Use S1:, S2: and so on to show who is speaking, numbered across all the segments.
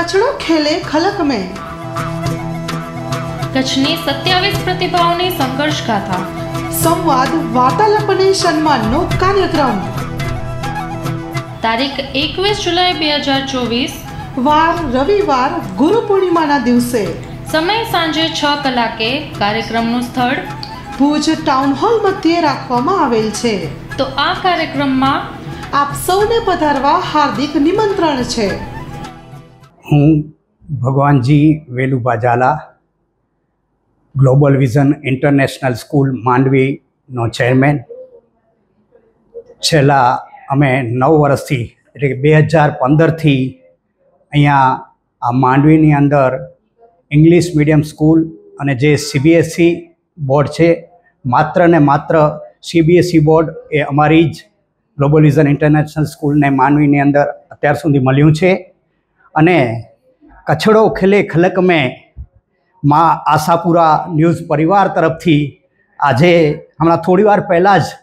S1: कचड़ो खेले खलक में।
S2: कच्छनी 27 प्रतिभाओनी संघर्ष गाथा।
S1: संवाद वार्तालाप અને સન્માનનો કાર્યક્રમ
S2: તારીખ 21 જુલાઈ 2024
S1: વાર રવિવાર ગુરુ પૂર્ણિમાના દિવસે
S2: સમય સાંજે 6 કલાકે કાર્યક્રમનું સ્થળ
S1: ભુજ ટાઉન હોલ મધ્યે રાખવામાં આવેલ છે।
S2: તો આ કાર્યક્રમમાં
S1: આપ સૌને પધારવા હાર્દિક નિમંત્રણ છે।
S3: હું Bhagwanji Velubha Jhala global vision international school માંડવીનો ચેરમેન। છેલ્લા અમે 9 વર્ષથી એટલે કે 2015થી અહીંયા આ માંડવીની અંદર ઇંગ્લિશ મીડિયમ સ્કૂલ અને જે CBSE બોર્ડ છે, માત્ર ને માત્ર CBSE બોર્ડ એ અમારી જ ગ્લોબલ વિઝન ઇન્ટરનેશનલ સ્કૂલને માંડવીની અંદર અત્યાર સુધી મળ્યું છે। અને કચડો ખેલે ખલક મેં માં આશાપુરા ન્યૂઝ પરિવાર તરફથી આજે હમણાં થોડી વાર પહેલાં જ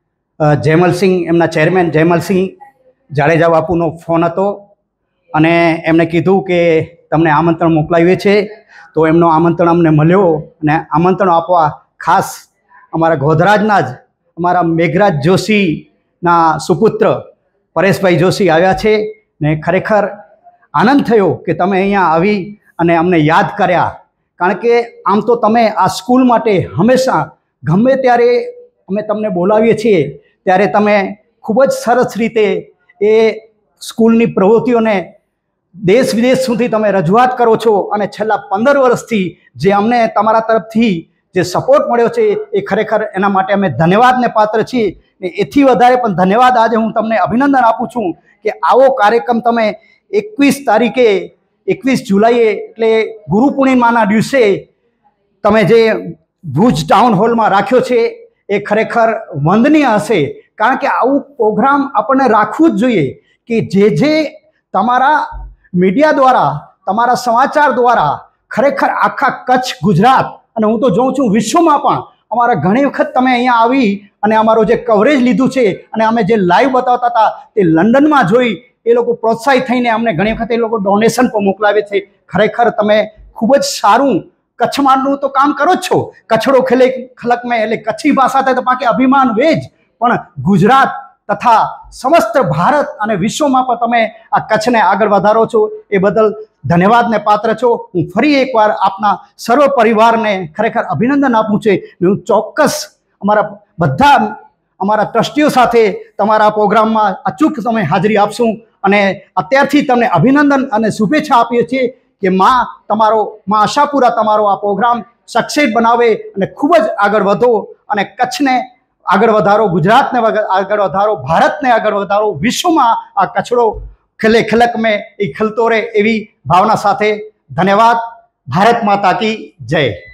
S3: જયમલસિંહ એમના ચેરમેન જયમલસિંહ જાડેજા બાપુનો ફોન હતો અને એમણે કીધું કે તમને આમંત્રણ મોકલાવીએ છે। તો એમનો આમંત્રણ અમને મળ્યો અને આમંત્રણ આપવા ખાસ અમારા ગોધરાજના જ અમારા મેઘરાજ જોશીના સુપુત્ર પરેશભાઈ જોશી આવ્યા છે ને ખરેખર આનંદ થયો કે તમે અહીંયા આવી અને અમને યાદ કર્યા। કારણ કે આમ તો તમે આ સ્કૂલ માટે હંમેશા ગમે ત્યારે અમે તમને બોલાવીએ છીએ ત્યારે તમે ખૂબ જ સરસ રીતે એ સ્કૂલની પ્રવૃત્તિઓને દેશ વિદેશ સુધી તમે રજૂઆત કરો છો અને છેલ્લા 15 વર્ષથી જે અમને તમારા તરફથી જે સપોર્ટ મળ્યો છે એ ખરેખર એના માટે અમે ધન્યવાદને પાત્ર છીએ। ને એથી વધારે પણ ધન્યવાદ આજે હું તમને અભિનંદન આપું છું કે આવો કાર્યક્રમ તમે 21 તારીખે 21 જુલાઈએ એટલે ગુરુ પૂર્ણિમાના દિવસે તમે જે ભુજ ટાઉન હોલમાં રાખ્યો છે એ ખરેખર વંદનીય હશે। કારણ કે આવું પ્રોગ્રામ આપણને રાખવું જ જોઈએ કે જે તમારા મીડિયા દ્વારા તમારા સમાચાર દ્વારા ખરેખર આખા કચ્છ ગુજરાત અને હું તો જોઉં છું વિશ્વમાં પણ અમારા ઘણી વખત તમે અહીંયા આવી અને અમારો જે કવરેજ લીધું છે અને અમે જે લાઈવ બતાવતા હતા તે લંડનમાં જોઈ એ લોકો પ્રોત્સાહિત થઈને અમને ઘણી વખત એ લોકો ડોનેશન પણ મોકલાવે છે। ખરેખર તમે ખૂબ જ સારું કચ્છમાંનું તો કામ કરો જ છો। કચડો ખેલે ખલક મેં એટલે કચ્છી ભાષા થાય તો પાકે અભિમાન વેજ પણ ગુજરાત તથા સમસ્ત ભારત અને વિશ્વમાં પણ તમે આ કચ્છને આગળ વધારો છો એ બદલ ધન્યવાદને પાત્ર છો। હું ફરી એકવાર આપના સર્વ પરિવારને ખરેખર અભિનંદન આપું છું। હું ચોક્કસ અમારા બધા અમારા ટ્રસ્ટીઓ સાથે તમારા પ્રોગ્રામમાં અચૂક તમે હાજરી આપશું અને અત્યારથી તમને અભિનંદન અને શુભેચ્છા આપીએ છીએ કે માં આશાપુરા તમારો આ પ્રોગ્રામ સક્સેસ બનાવે અને ખૂબ જ આગળ વધો અને કચ્છને આગળ વધારો, ગુજરાતને આગળ વધારો, ભારતને આગળ વધારો, વિશ્વમાં આ કચડો ખેલે ખલક મેં એ ખલતો રહે એવી ભાવના સાથે ધન્યવાદ। ભારત માતા કી જય।